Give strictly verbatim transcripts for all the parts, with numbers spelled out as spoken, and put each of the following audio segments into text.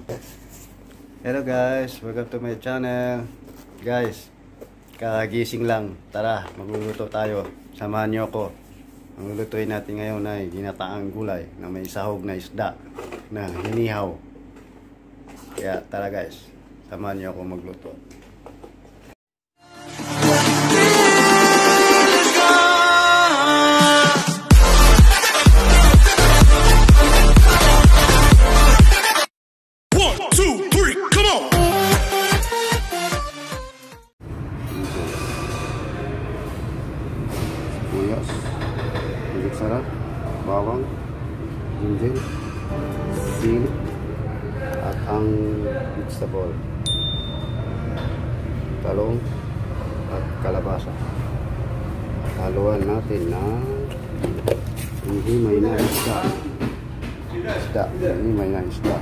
Hello guys, welcome to my channel. Guys, kagising lang. Tara, magluluto tayo. Samahan niyo ako. Ang lulutuin natin ngayon ay ginataang gulay na may sahog na isda na hinihaw. Kaya tara guys, samahan niyo ako magluto. Sibuyas, higit sarap, bawang, ginger, sili, at ang vegetable, talong at kalabasa. Haluan natin na hinimay na isda. Isda, hinimay na isda.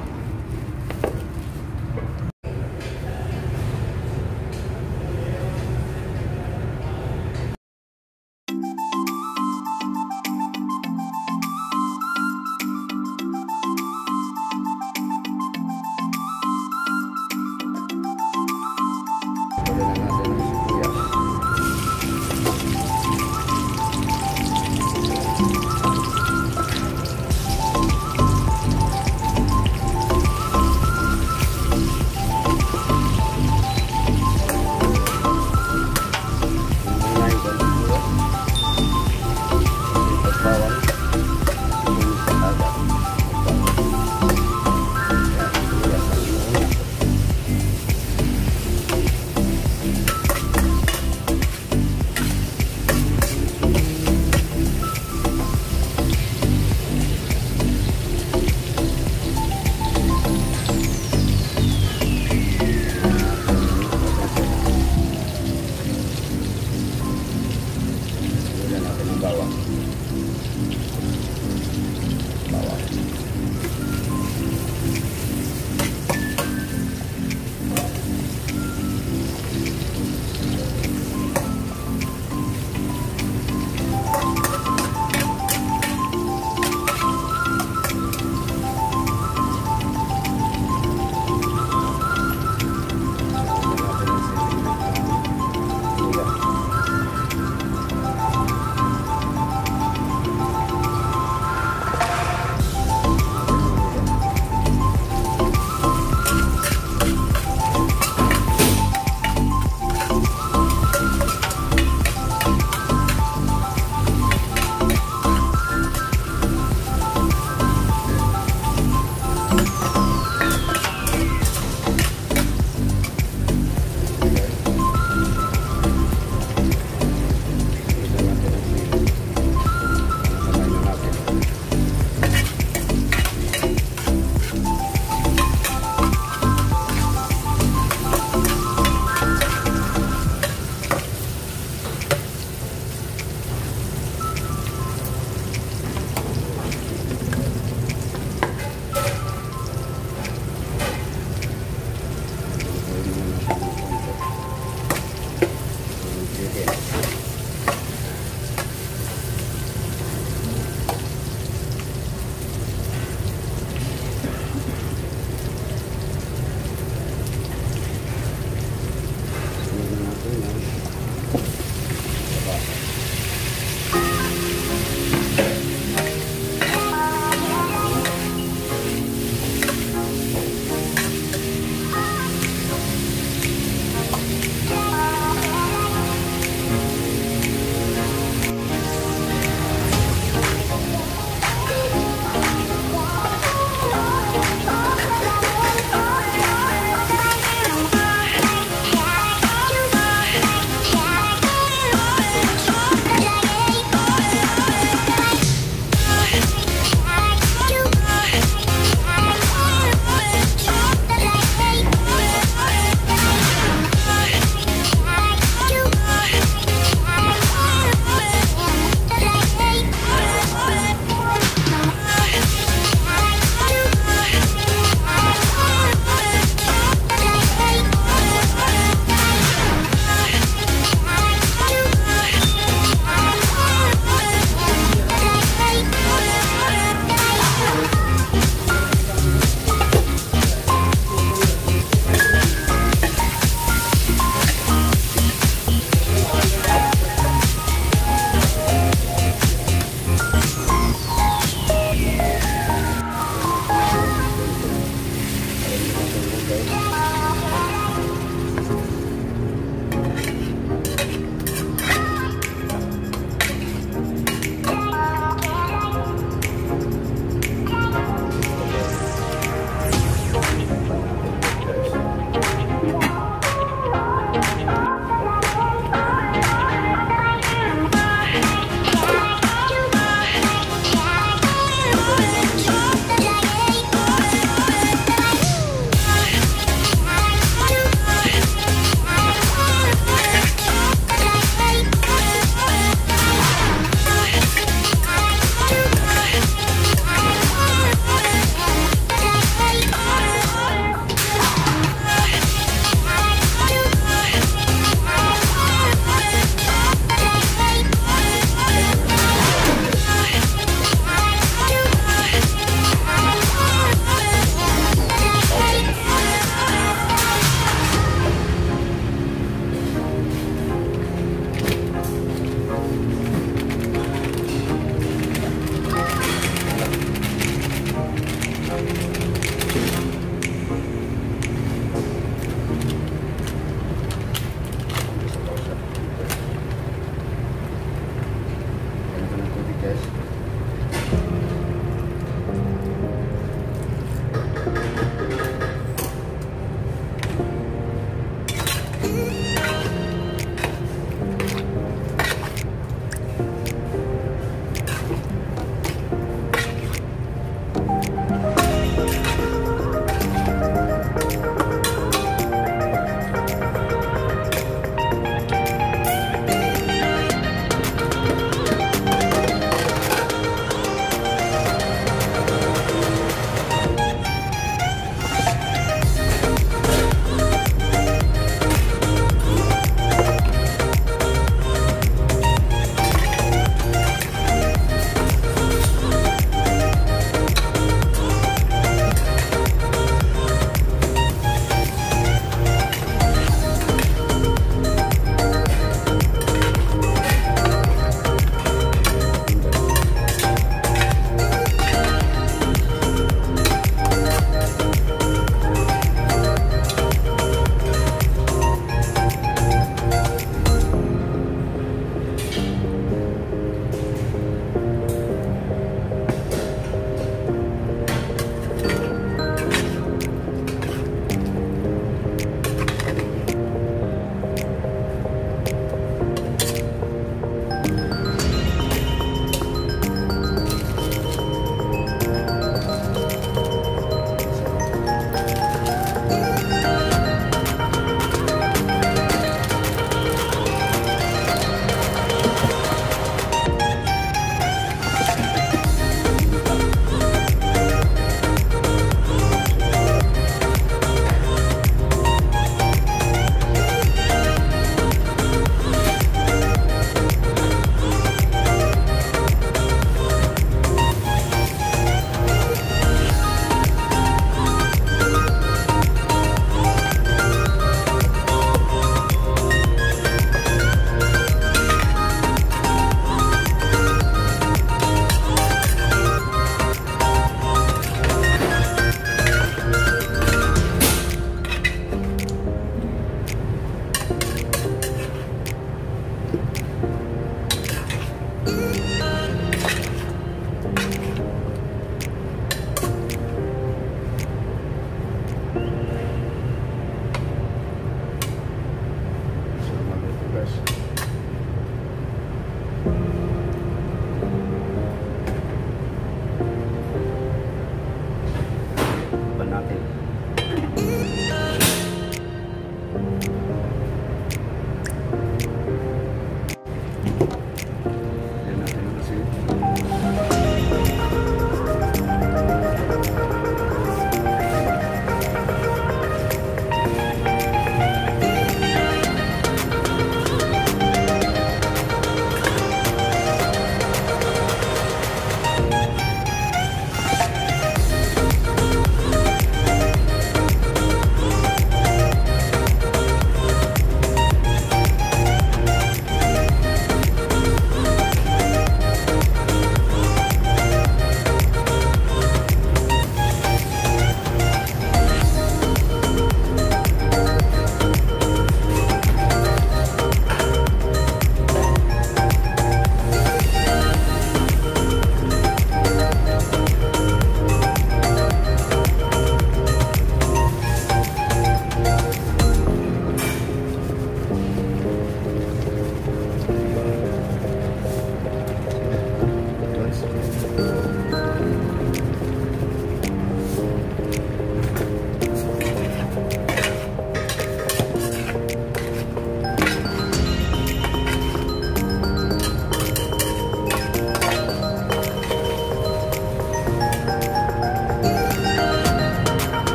Ganito ng tubig guys.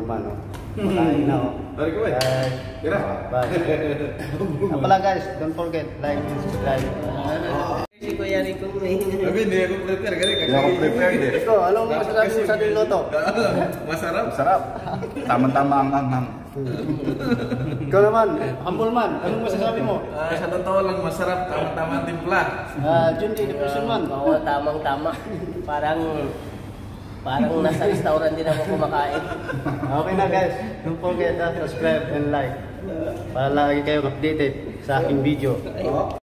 humble man, no? Makain na, oh. Balik ko, eh. Bye. Tira. Bye. Ah, pala guys, don't forget, like and subscribe. Si Kuya Rico may... Sabi, hindi ako prepare. Kasi Hindi ako prepared eh. Ikaw, anong masasabi mo sa niluto? Masarap. Sarap. Tama-tama ang ang Ikaw naman, humble man, anong masasabi mo? Ah, sa totoo lang, masarap. Tama-tama ang timpla. Ah, Jundi, depression man. Oo, tamang-tama. Parang... Parang nasa restaurant din ako kumakain. Okay na guys, don't forget to subscribe and like para lagi kayong updated sa aking video.